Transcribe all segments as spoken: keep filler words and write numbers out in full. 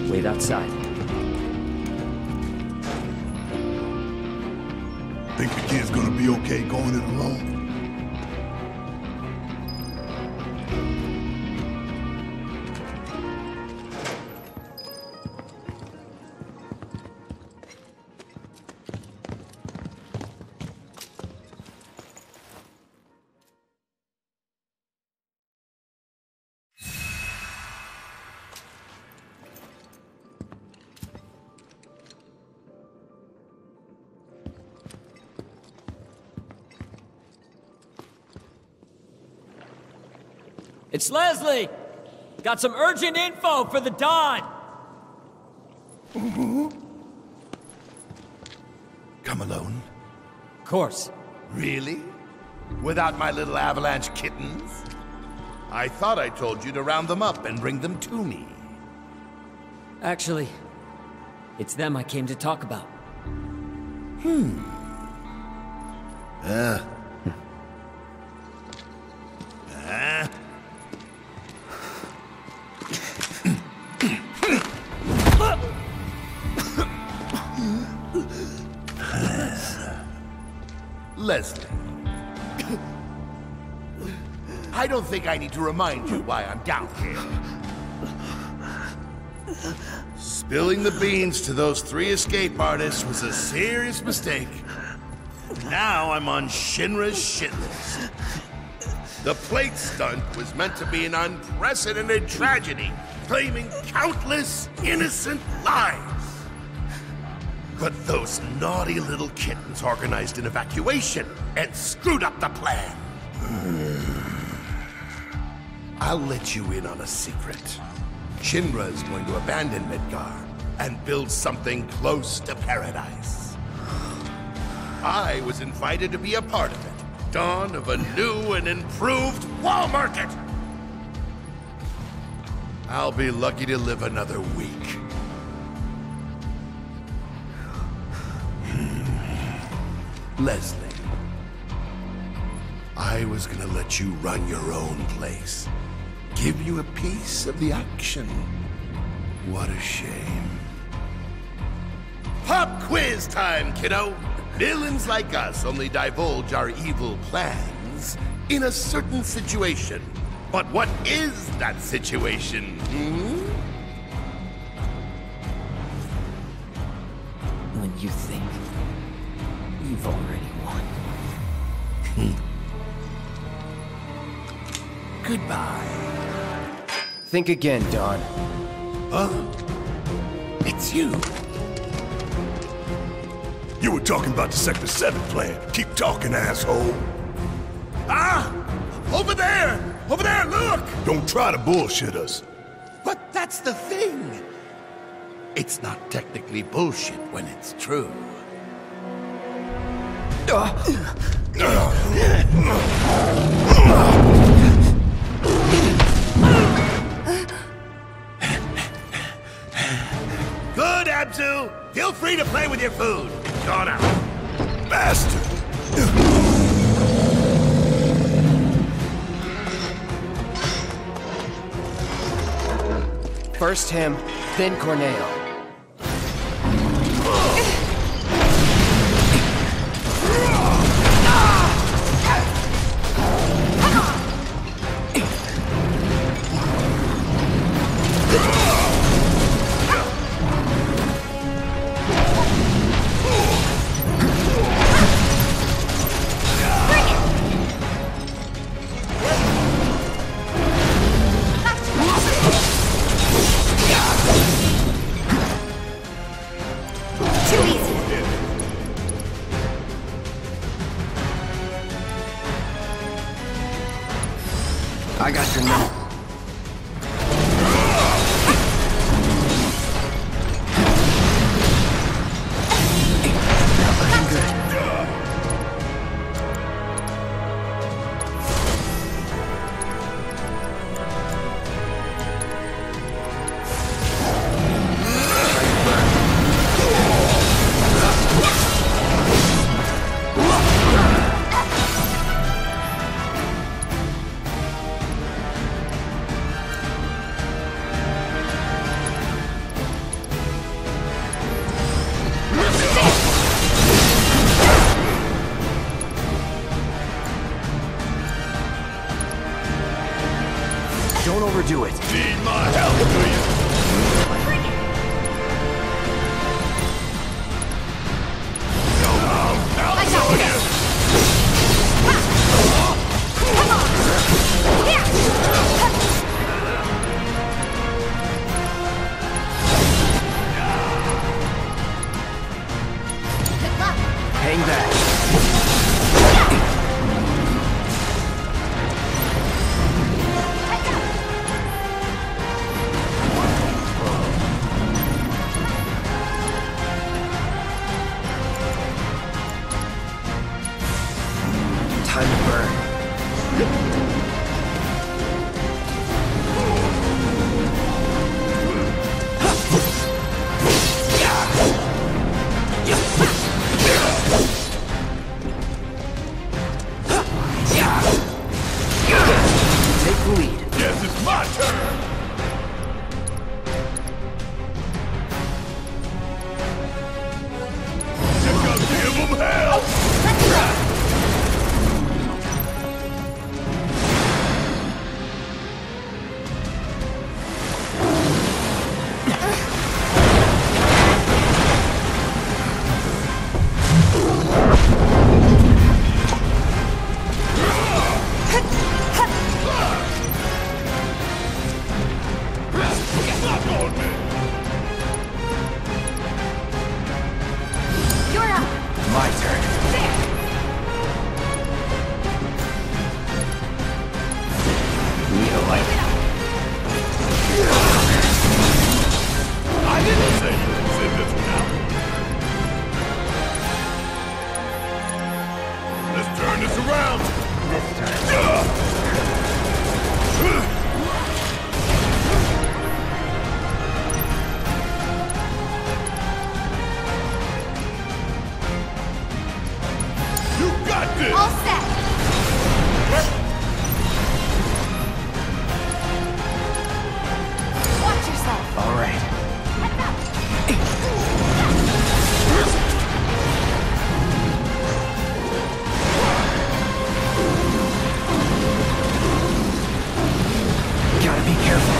Wait outside. Think the kid's gonna be okay going it alone? It's Leslie! Got some urgent info for the Don! Mm-hmm. Come alone? Of course. Really? Without my little avalanche kittens? I thought I told you to round them up and bring them to me. Actually, it's them I came to talk about. Hmm. Uh. uh. Leslie. I don't think I need to remind you why I'm down here. Spilling the beans to those three escape artists was a serious mistake. Now I'm on Shinra's shit list. The plate stunt was meant to be an unprecedented tragedy, claiming countless innocent lives. But those naughty little kittens organized an evacuation and screwed up the plan. I'll let you in on a secret. Shinra is going to abandon Midgar and build something close to paradise. I was invited to be a part of it. Dawn of a new and improved wall market. I'll be lucky to live another week. Leslie, I was gonna let you run your own place. Give you a piece of the action. What a shame. Pop quiz time, kiddo! Villains like us only divulge our evil plans in a certain situation. But what is that situation, hmm? When you think you've already won. Goodbye. Think again, Don. Huh? It's you. You were talking about the Sector seven plan. Keep talking, asshole. Ah! Over there! Over there, look! Don't try to bullshit us. But that's the thing. It's not technically bullshit when it's true. Good, Abzu! Feel free to play with your food. Gone out. Bastard! First him, then Corneo. I got your number. do it. Need my help, do you? Bring it! Go on, I'll I got show this. you. Come on! Here! Good luck! Hang back. Time to burn. Take the lead. Yes, it's my turn. You gonna give them hell. Let's go! Knock on me. You're up! My turn. There! Need a light. I didn't say you could sit this one out. Let's turn this around. This time. You got this. All set! Watch yourself! All right. Heads up! Gotta be careful.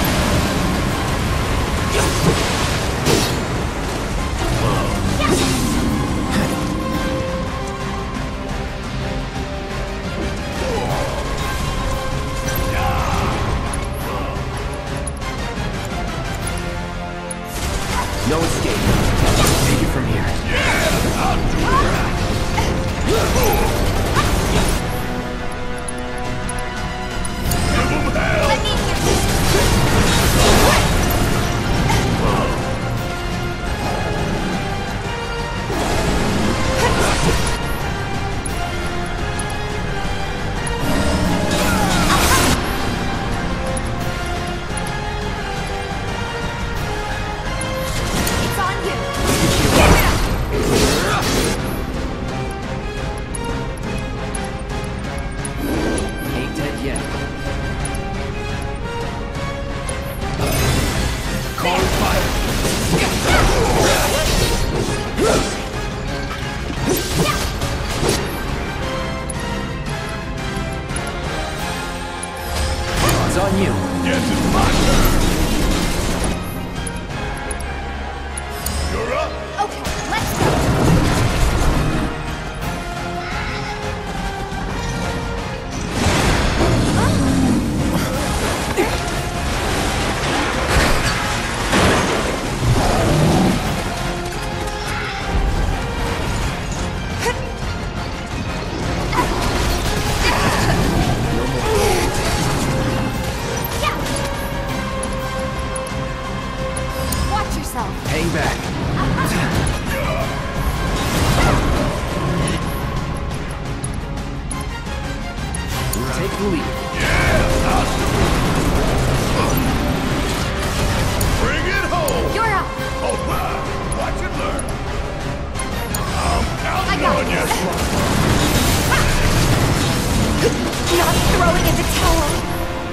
No escape. Take it from here. Give them hell. Let me hear you! It's on you! Give it up! Ain't dead yet. Call fire. It's on you. Yes, it's my turn. You're up. Okay, let's go! Yeah! Watch yourself! Hang back. Take the lead. Bring it home. You're up! Hold on. Watch and learn. I'm I counting got on you. this! Not throwing in the towel!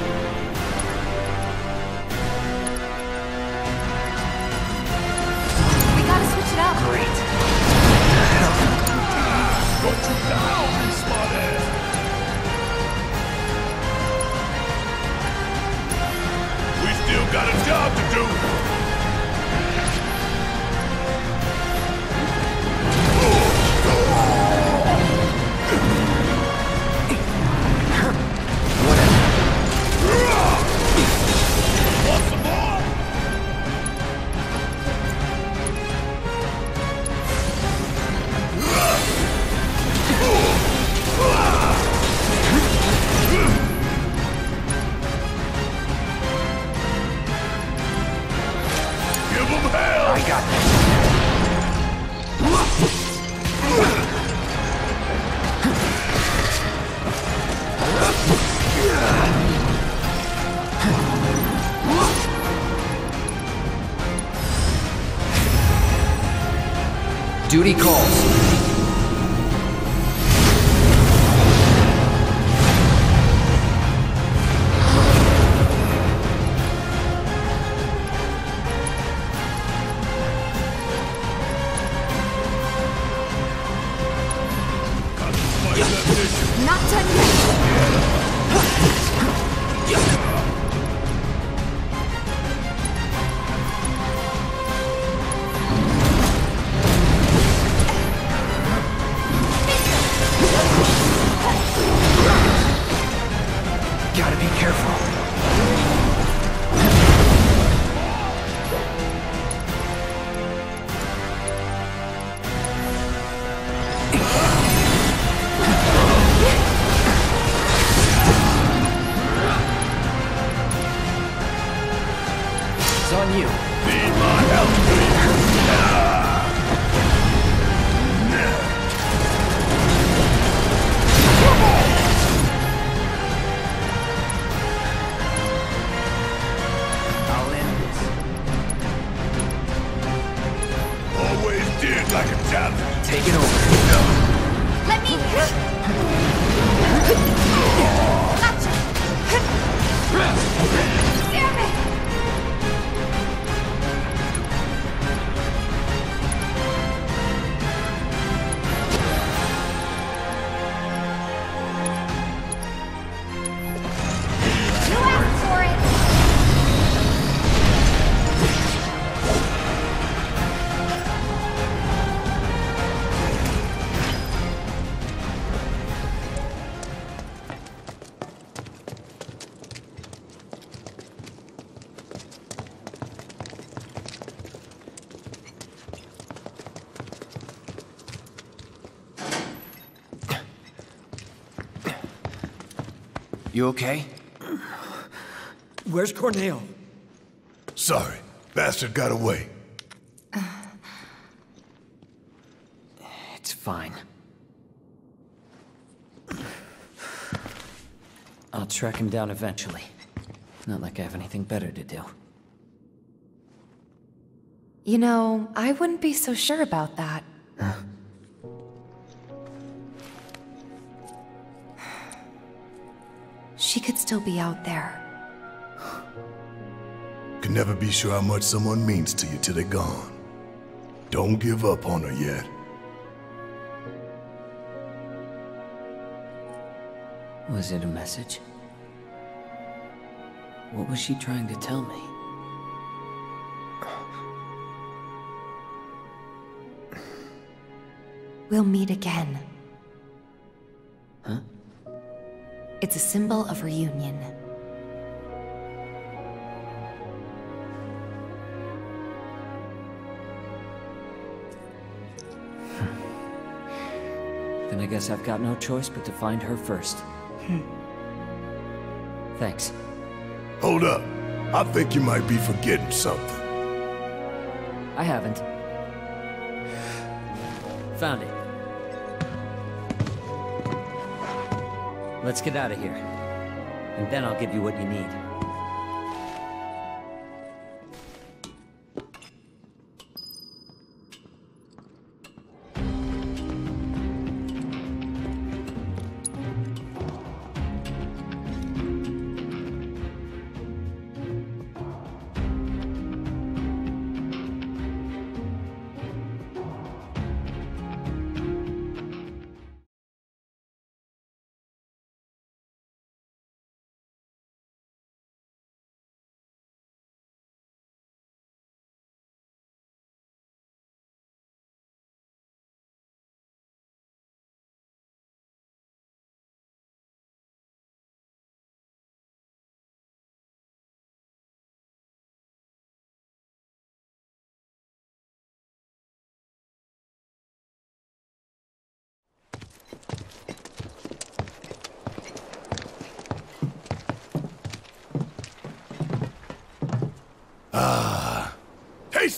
We gotta switch it up! Great. Don't you down, you smart ass. I got this. Duty calls. Not done yet. Gotta be careful. It's on you. Need my help, please. I'll end this. Always did like a challenge. Taking over. Let me. Gotcha. Damn it. You asked for it. You okay? Where's Corneo? Sorry, bastard got away. It's fine. I'll track him down eventually. Not like I have anything better to do. You know, I wouldn't be so sure about that. She could still be out there. Can never be sure how much someone means to you till they're gone. Don't give up on her yet. Was it a message? What was she trying to tell me? We'll meet again. Huh? It's a symbol of reunion. Then I guess I've got no choice but to find her first. Thanks. Hold up. I think you might be forgetting something. I haven't. Found it. Let's get out of here. And then I'll give you what you need.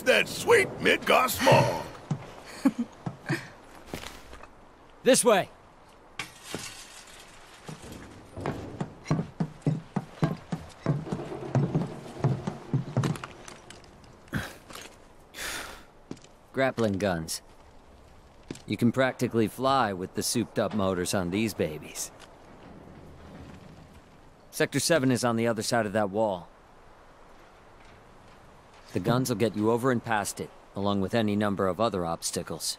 Taste that sweet Midgar smog. This way. Grappling guns. You can practically fly with the souped-up motors on these babies. Sector seven is on the other side of that wall. The guns will get you over and past it, along with any number of other obstacles.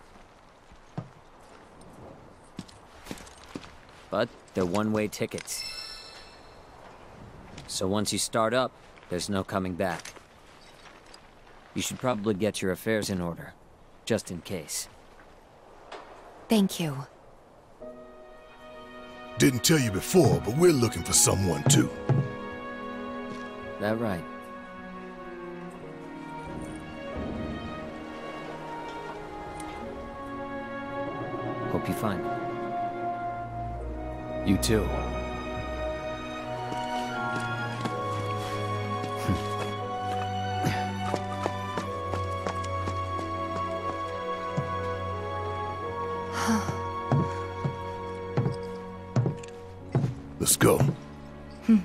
But they're one-way tickets. So once you start up, there's no coming back. You should probably get your affairs in order, just in case. Thank you. Didn't tell you before, but we're looking for someone too. That right. Hope you find it. You too. Let's go. Hmm.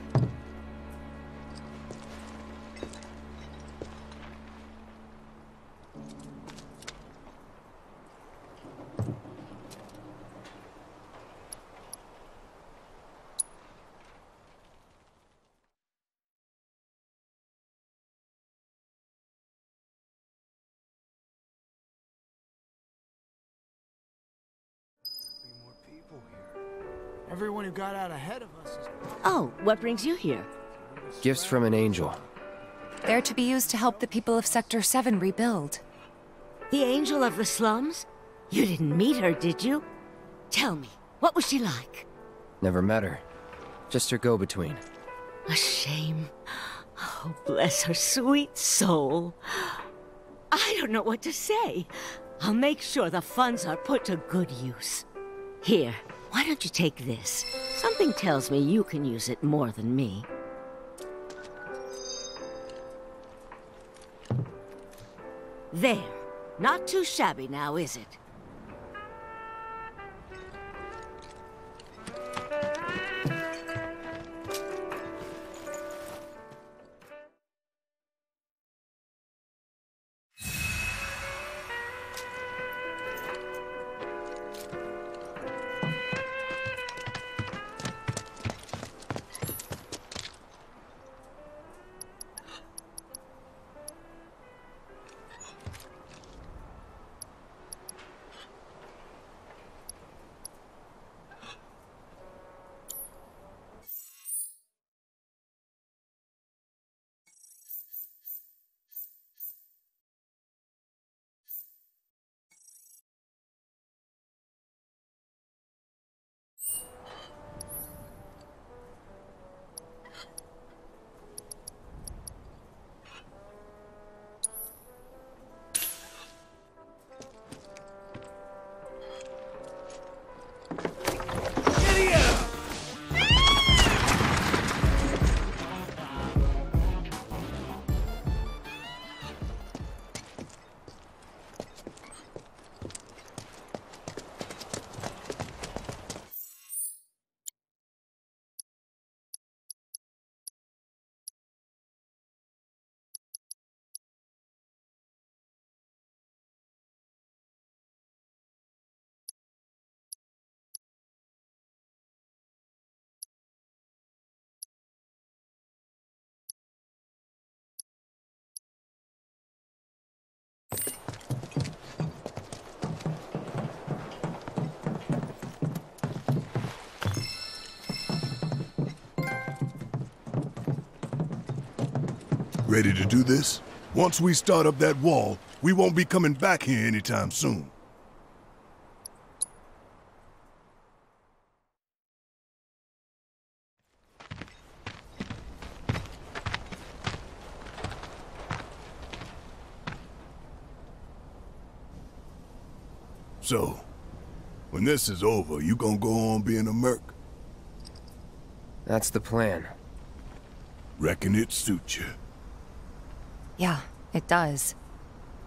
Everyone who got out ahead of us is... Oh, what brings you here? Gifts from an angel. They're to be used to help the people of Sector seven rebuild. The angel of the slums? You didn't meet her, did you? Tell me, what was she like? Never met her. Just her go-between. A shame. Oh, bless her sweet soul. I don't know what to say. I'll make sure the funds are put to good use. Here, why don't you take this? Something tells me you can use it more than me. There. Not too shabby now, is it? Ready to do this? Once we start up that wall, we won't be coming back here anytime soon. So, when this is over, you gonna go on being a merc? That's the plan. Reckon it suits you. Yeah, it does.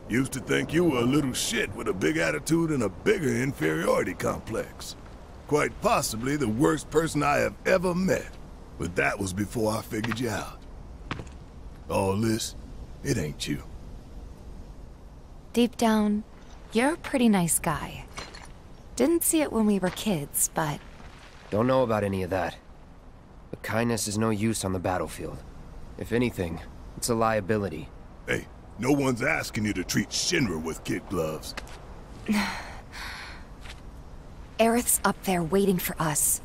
Used to think you were a little shit with a big attitude and a bigger inferiority complex. Quite possibly the worst person I have ever met. But that was before I figured you out. All this, it ain't you. Deep down, you're a pretty nice guy. Didn't see it when we were kids, but... Don't know about any of that. But kindness is no use on the battlefield. If anything, it's a liability. Hey, no one's asking you to treat Shinra with kid gloves. Aerith's up there waiting for us.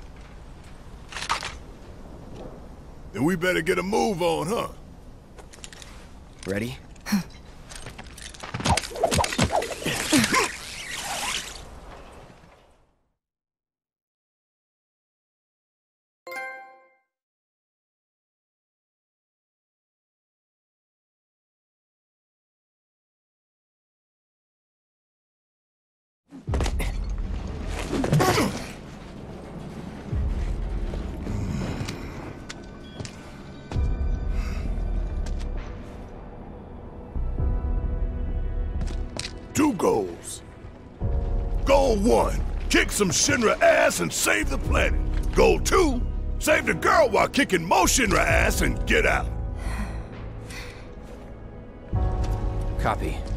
Then we better get a move on, huh? Ready? Two goals. Goal one, kick some Shinra ass and save the planet. Goal two, save the girl while kicking more Shinra ass and get out. Copy.